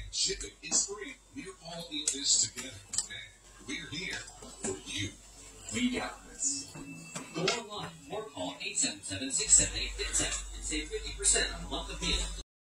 shipping is free. We're all in this together. And we're here for you. We got this. Go online or call 877-678-57 and save 50% on a month of meals.